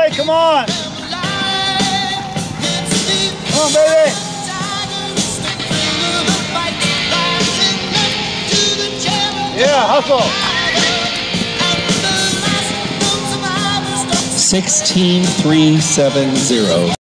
Hey, come on. Come on, baby. Yeah, hustle. 16,370.